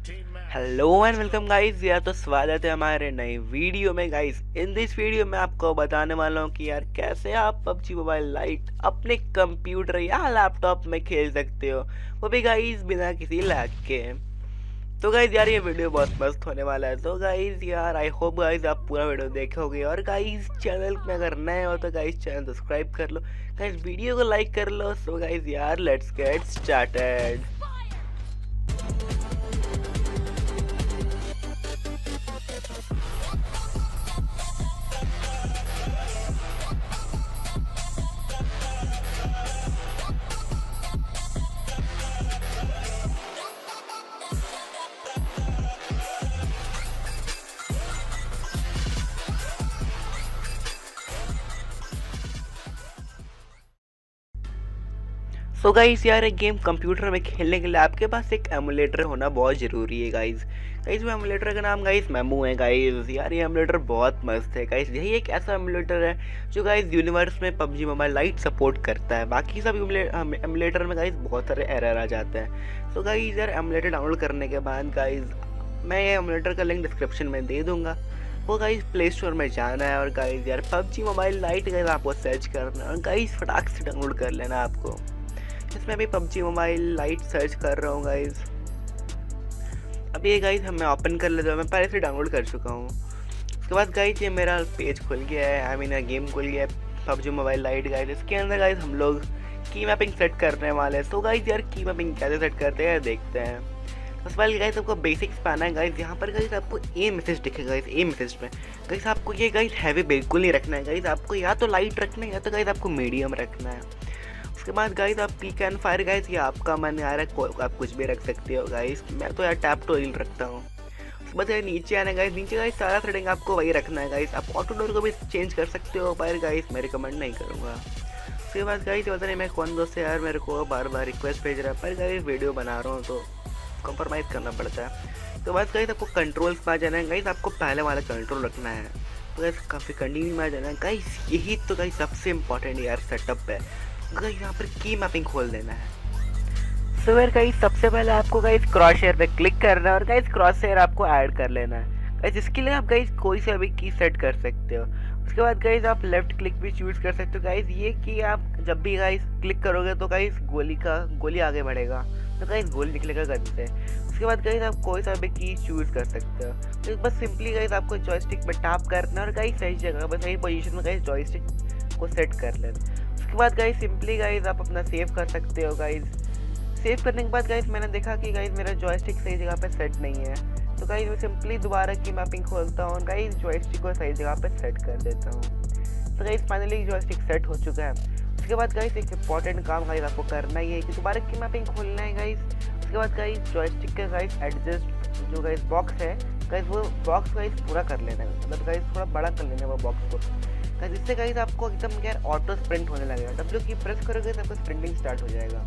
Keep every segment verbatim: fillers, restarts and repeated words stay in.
Hello and welcome guys, यार तो स्वागत है हमारे नए वीडियो में। गाइस इन दिस वीडियो में आपको बताने वाला हूँ कि यार कैसे आप पबजी मोबाइल लाइट अपने कंप्यूटर या लैपटॉप में खेल सकते हो, वो भी गाइस बिना किसी लैग के। तो गाइस यार ये वीडियो बहुत मस्त होने वाला है। तो गाइस यार आई होप गाइस आप पूरा वीडियो देखोगे, और गाइस चैनल में अगर नए हो तो गाइस चैनल सब्सक्राइब कर लो, गाइस वीडियो को लाइक कर लो। सो गाइस यार let's get started. So guys यार एक गेम कंप्यूटर में खेलने के लिए आपके पास एक एमुलेटर होना बहुत ज़रूरी है गाइस। गाइस वो एमुलेटर का नाम गाइस मेमू है गाइस। यार ये एमुलेटर बहुत मस्त है गाइस। यही एक ऐसा एमुलेटर है जो गाइस यूनिवर्स में पबजी मोबाइल लाइट सपोर्ट करता है। बाकी सब एमुलेटर में गाइस बहुत सारे एरर आ जाते हैं। सो गाइस यार एमुलेटर डाउनलोड करने के बाद गाइस मैं ये एमुलेटर का लिंक डिस्क्रिप्शन में दे दूंगा। वो गाइस प्ले स्टोर में जाना है और गाइस यार पबजी मोबाइल लाइट गाइस आपको सर्च करना है और गाइस फटाक से डाउनलोड कर लेना आपको। इसमें अभी पबजी मोबाइल लाइट सर्च कर रहा हूँ गाइज। अभी ये गाइज हमें ओपन कर लेता हूँ, मैं पहले से डाउनलोड कर चुका हूँ। उसके बाद गाइज ये मेरा पेज खुल गया है, आई मीन गेम खुल गया है पबजी मोबाइल लाइट गाइज। इसके अंदर गाइज हम लोग की मैपिंग सेट करने वाले हैं। तो गाइज यार की मैपिंग कैसे सेट करते हैं देखते हैं। सबसे पहले गाइज आपको बेसिक्स पाना है गाइज। यहाँ पर गाइज आपको ए मैसेज दिखेगा गाइज। ए मैसेज में गाइज आपको ये गाइज हैवी बिल्कुल नहीं रखना है गाइज। आपको या तो लाइट रखना है या तो गाइज आपको मीडियम रखना है। उसके बाद गाइस आप पीक एंड फायर गाइस, ये आपका मन आ रहा है आप कुछ भी रख सकते हो गाइस। मैं तो यार टैप टू रील रखता हूँ। उसके बाद यार नीचे आना गाइस, नीचे गाइस सारा थ्रेडिंग आपको वही रखना है गाइस। आप ऑटो डोर को भी चेंज कर सकते हो पर गाइस मैं रिकमेंड नहीं करूँगा। उसके बाद गाइस पता नहीं मैं कौन दोस्त है यार मेरे को बार बार रिक्वेस्ट भेज रहा है, पर गाइस वीडियो बना रहा हूँ तो कॉम्प्रोमाइज़ करना पड़ता है। तो बस गाइस आपको कंट्रोल्स में आ जाना है गाइस। आपको पहले वाला कंट्रोल रखना है। तो गाइस काफ़ी कंटिन्यू में आ जाना है गाइस। यही तो गाइस सबसे इम्पोर्टेंट यार सेटअप है। गाइस यहाँ पर की मैपिंग खोल देना है। सो यार गाइस सबसे पहले आपको गाइस क्रॉस शेयर पे क्लिक करना है और गाइस क्रॉस शेयर आपको ऐड कर लेना है गाइस। इसके लिए आप गाइस कोई सा भी की सेट कर सकते हो। उसके बाद गाइस आप लेफ्ट क्लिक भी चूज कर सकते हो गाइस। ये की आप जब भी गाइस क्लिक करोगे तो गाइस गोली का गोली आगे बढ़ेगा, तो गाइस गोली निकलेगा गन से। उसके बाद गाइस आप कोई सा भी की चूज कर सकते हो। तो बस सिंपली गाइस आपको जॉयस्टिक पे टैप करना और गाइस सही जगह पर सही पोजीशन में गाइस जॉयस्टिक को सेट कर लेना। उसके बाद गाइस सिंपली गाइस आप अपना सेव कर सकते हो गाइस। सेव करने के बाद गाइस मैंने देखा कि गाइस मेरा जॉयस्टिक सही जगह पे सेट नहीं है, तो गाइस मैं सिंपली दोबारा की मैपिंग खोलता हूँ और गाइस जॉयस्टिक को सही जगह पे सेट कर देता हूँ। तो गाइस फाइनली जॉयस्टिक सेट हो चुका है। उसके बाद गाइस एक इंपॉर्टेंट काम गाइस आपको करना ही है कि दोबारा की मैपिंग खोलना है गाइस। उसके बाद गाइस जॉयस्टिक का गाइस एडजस्ट जो गाइस बॉक्स है गाइस, वो बॉक्स गाइस पूरा कर लेना है, मतलब गाइस थोड़ा बड़ा कर लेना है वो बॉक्स को गाइस। इससे गाइस आपको एकदम यार ऑटो स्प्रिंट होने लगेगा। डब्ल्यू की प्रेस करोगे तो आपको स्प्रिंटिंग स्टार्ट हो जाएगा।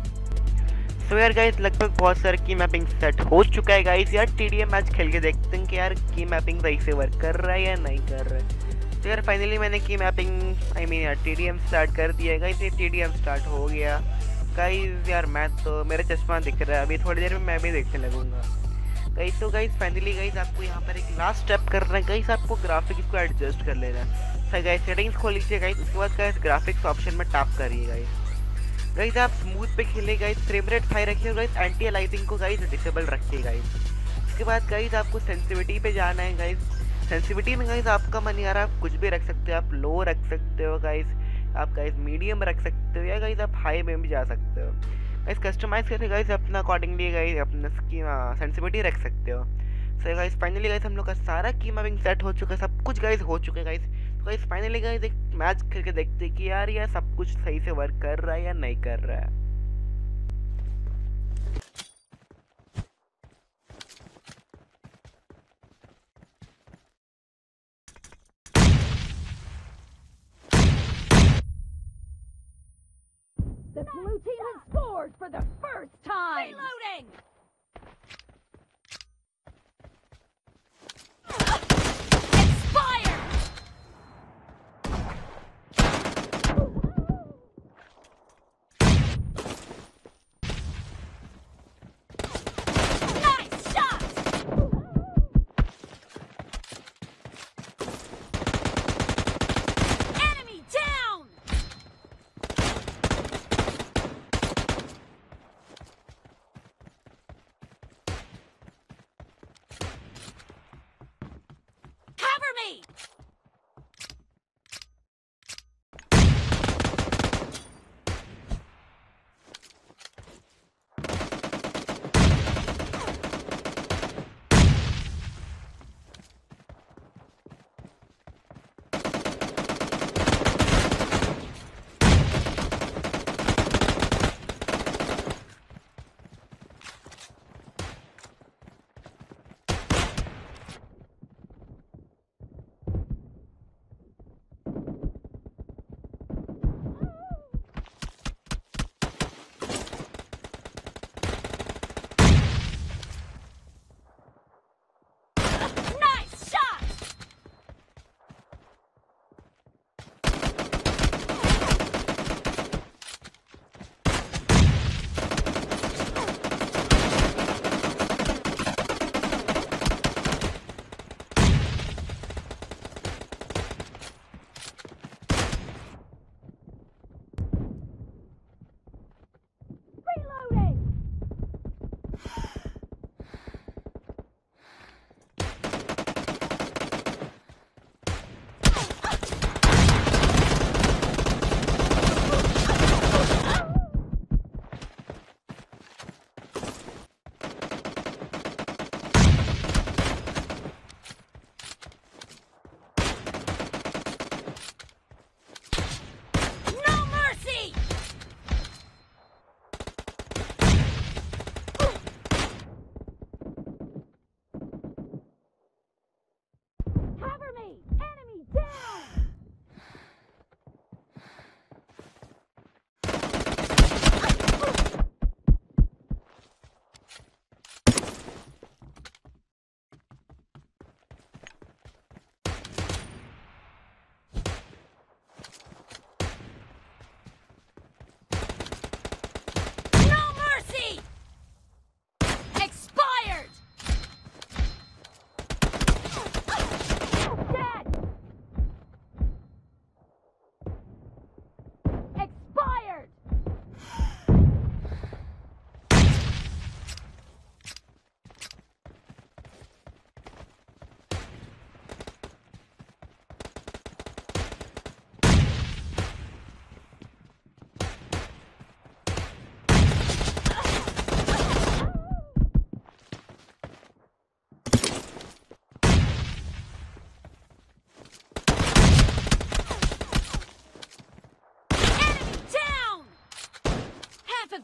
सो यार गाइस लगभग बहुत सारे की मैपिंग सेट हो चुका है गाइस। यार टीडीएम मैच खेल के देखते हैं कि यार की मैपिंग सही से वर्क कर रहा है या नहीं कर रहा है। तो यार फाइनली मैंने की मैपिंग आई मीन यार टीडीएम स्टार्ट कर दिया है गाइस। ये टीडीएम स्टार्ट हो गया गाइस। यार मैं तो मेरा चश्मा दिख रहा है, अभी थोड़ी देर में मैं भी देखने लगूंगा गाइस। तो गाइस फाइनली गाइस आपको यहाँ पर एक लास्ट स्टेप करना है गाइस। आपको ग्राफिक्स को एडजस्ट कर लेना है गाइस। सेटिंग्स खोल लीजिए गाइस। उसके बाद गाइस ग्राफिक्स ऑप्शन में टैप करिए गाइस। गाइस आप स्मूथ पे खेलिए गाइस, फ्रेम रेट हाई रखिए गाइस, एंटी अलाइजिंग को गाइस डिसेबल रखिए गाइस। उसके बाद गाइस आपको सेंसिटिविटी पे जाना है गाइस। सेंसिटिविटी में गाइस आपका मन यार आप कुछ भी रख सकते हो। आप लो रख सकते हो गाइस, आप गाइस मीडियम रख सकते हो या गाइस आप हाई में भी जा सकते हो गाइस। कस्टमाइज करके गाइस अपना अकॉर्डिंगली गाइस अपना की सेंसिटिविटी रख सकते हो। सो गाइस फाइनली गाइस हम लोग का सारा की मैपिंग सेट हो चुका है, सब कुछ गाइस हो चुका है गाइस। तो गाइस फाइनली गाइस एक मैच खेल के देखते हैं कि यार यार सब कुछ सही से वर्क कर रहा है या नहीं कर रहा है। The blue team has scored for the first time! Reloading! Expire! Nice shot!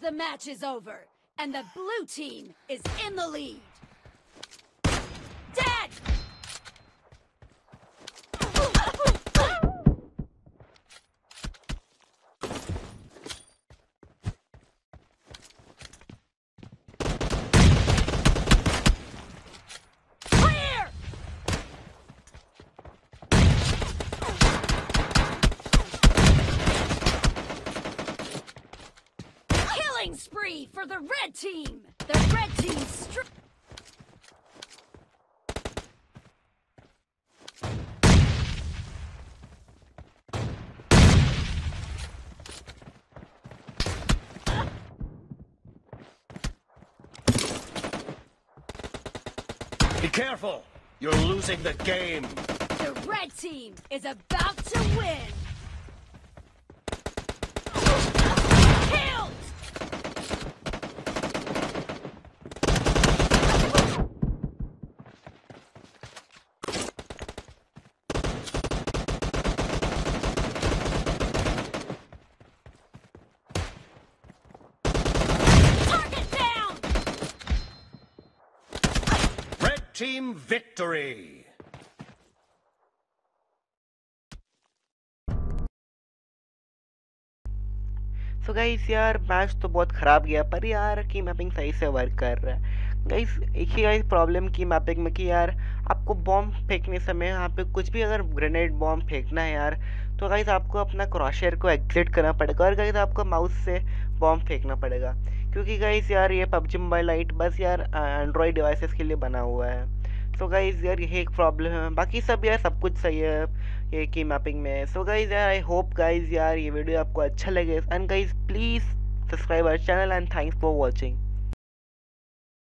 the match is over, and the blue team is in the lead. Dead! Clear! Killing spree for the red team! The red team str- Be careful! You're losing the game! The red team is about to win! Killed! Target down! Red team victory! So guys यार match तो बहुत ख़राब गया, पर यार की mapping सही से वर्क कर रहा है गाइस। एक ही गाइस प्रॉब्लम की मैपिंग में कि यार आपको बॉम्ब फेंकने समय यहाँ पे कुछ भी अगर ग्रेनेड बॉम्ब फेंकना है यार, तो गाइस आपको अपना क्रॉसहेयर को एग्जिट करना पड़ेगा और गाइस आपको माउस से बॉम्ब फेंकना पड़ेगा, क्योंकि गाइस यार ये पबजी मोबाइल लाइट बस यार एंड्रॉयड डिवाइसेस के लिए बना हुआ है। सो गाइस यार यही एक प्रॉब्लम है, बाकी सब यार सब कुछ सही है ये की मैपिंग में। सो गाइस यार आई होप गाइस यार ये वीडियो आपको अच्छा लगे, and guys please subscribe our channel and thanks for watching.